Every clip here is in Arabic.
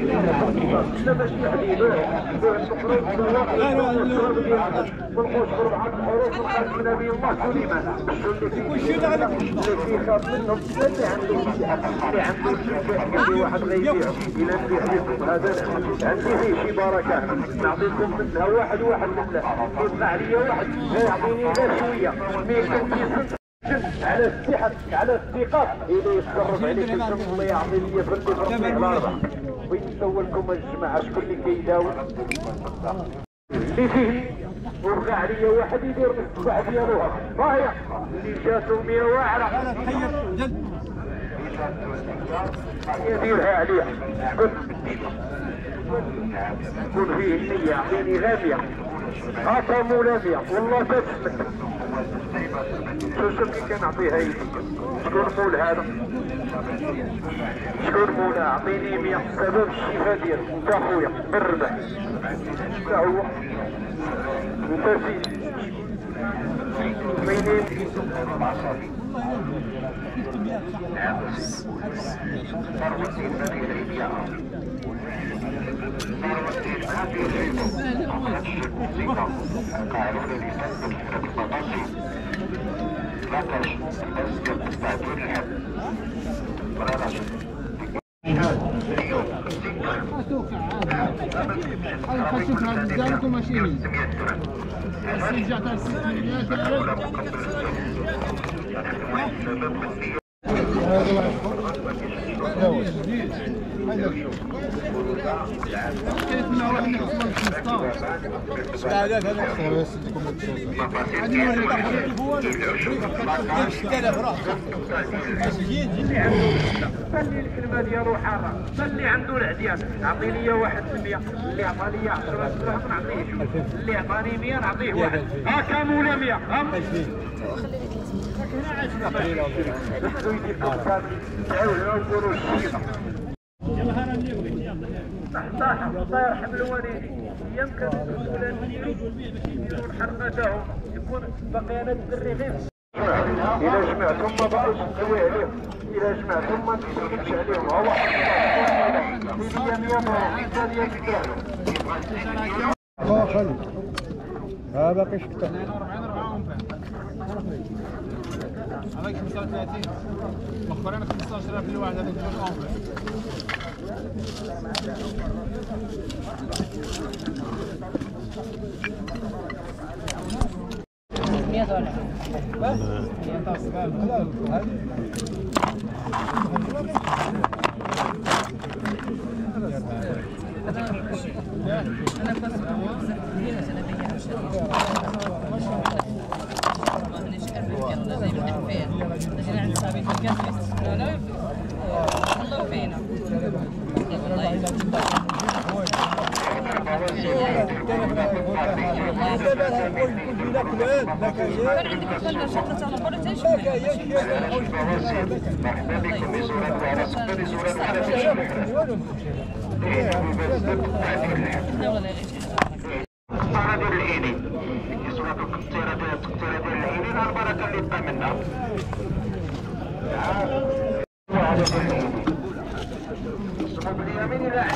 لا ماشي حديد والقوش بربعة الحروف وخالد من نبي الله سليمان اللي في خاف منهم اللي عنده اللي عنده شي واحد غيبيع الى نبيع لكم هذا عندي فيه شي بركات نعطيكم منها واحد منها يطلع عليا واحد يعطيني غير شويه على الصحة على الثقة إذا يتصرف عليك الله يعطي لي فردي فرصي على الأربع ويسولكم الجماعة شكون اللي كيداوي اللي فيه وبقى عليا واحد يدير السبع ديالوها راهي اللي جاتو 100 واعرة يديرها عليها شكون فيه النية يعطيني غامية هاكا مولا 100 والله تسمت شوف كي كنعطيها يدي شكون مول هذا شكون مولا اعطيني 100 سبب الشفاء ديالو انت اخويا بالربح تا هو انت سيدي مينين خلي الكلمه ديالو حاره خلي عنده العديان اعطي لي 1% اللي عطاني 10 دراهم نعطيه اللي عطاني 100 نعطيه واحد هاكا مولا 100 الله يرحم الوالدين يمكن يكون حرقتهم يكون بقيانات الرغيف إذا جمعتم ما بقاش نسوي عليهم إذا جمعتم ما نسويش عليهم هو خلي ها باقي شكتر هذاك 35 مخبرين 15000 للواحد هذاك كان عندك الفلة شغلة على مرة ايش؟ باليمين الى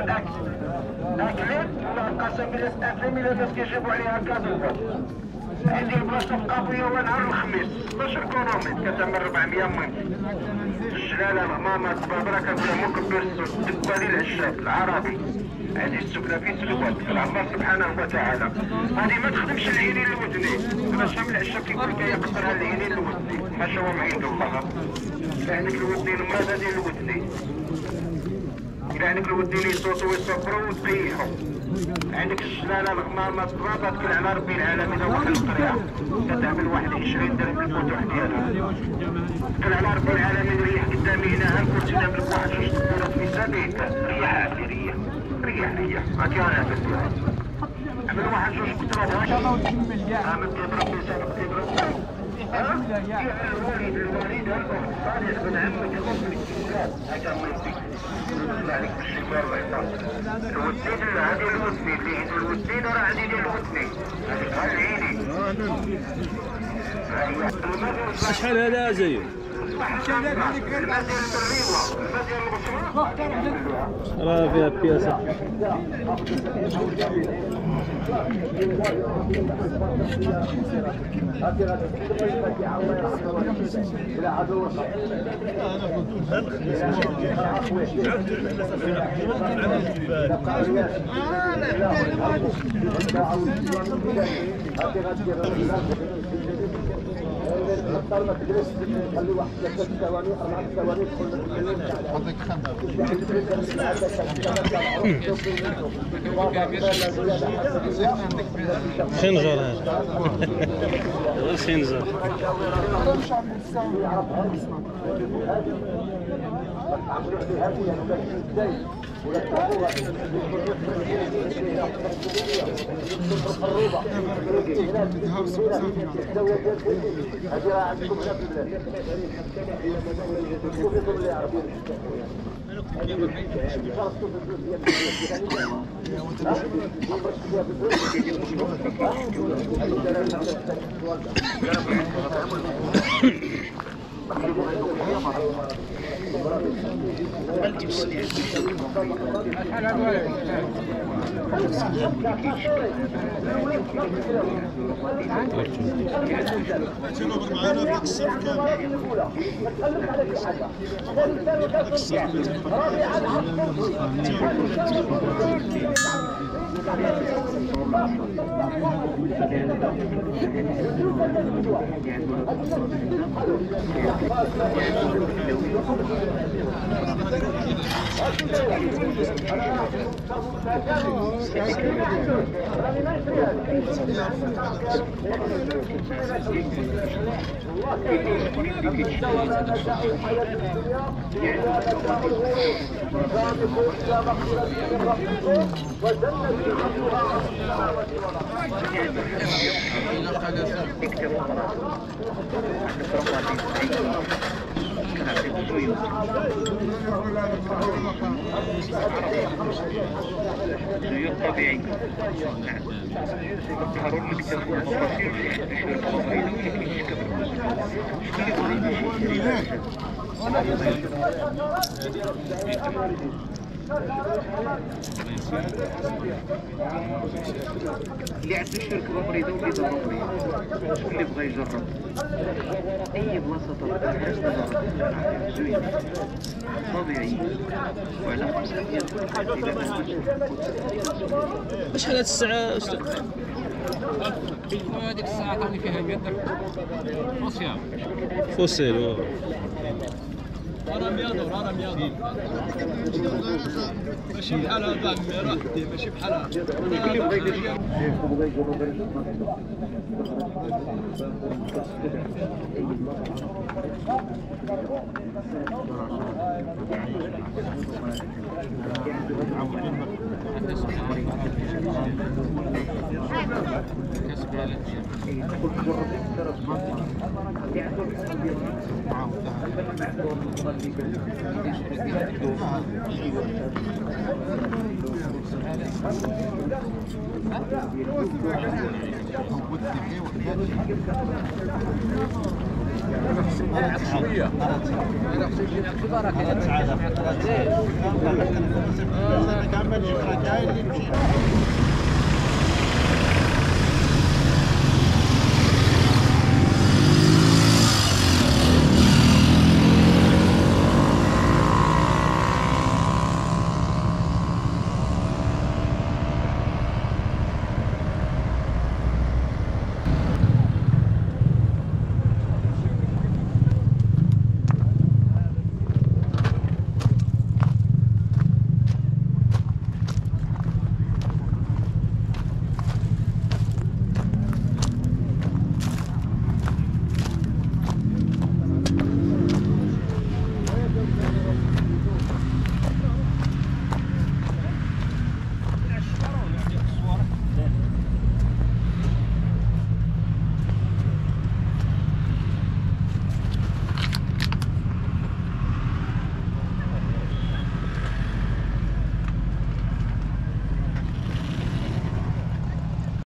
اكلين قسم بالله اكلين الى الناس كيجيبوا عليها كادوفا عندي البلاصه القافيه هو نهار الخميس 16 كيلومتر كتعمل 400 متر الجلاله ماما بابرا كنقول مكبر السوق الدبالي العشاب العربي هذه السكنه في سلوات العمار سبحانه وتعالى هذه ما تخدمش العينين الودنين انا شامل العشاب كيقول لك يقدرها العينين الودنين حاشا وما عند الله عندك الودنين مرض هذه الودنين إذا عندك الودين يصوتوا ويصبروا وتقيحوا عندك الجلاله الغمامه التراب تكل على ربي العالمين واحد الطريقه كتعمل واحد 20 درهم الفتوح ديالها تكل على ربي العالمين ريح قدامي هنا كنت نعمل واحد جوج دكورات في سبيل ريح عادي ريح هاكي راه عمل واحد جوج كترات هاكا وتكمل كاع عامل تضرب لسانك تضرب الوالد صالح بن عمك يغفر هكا الله يديك عليك بالشفاء والعطاء الودين هذه الودني الودين راه عندي ديال الودني هذيك العيني شحال هذا زين راه فيها بياسة. نختار ما تجلس نخلي واحد 3 ثواني 4 ثواني خنجر هذا خنجر. سيوط طبيعي. هارون مكتب التصوير اللي عنده شركة مريضة وبيضة مريضة، شكون اللي بغى يجرب أي بلاصة طبيعي وعلى 5 ديال شحال هاد الساعة أستاذ؟ هذيك الساعة عطاني فيها 100 درهم فوسيال. فوسيل. راه 100 دور، راه 100 دور. ماشي بحال هذا عمي، راه ماشي بحال هذا. شوية انا كعمل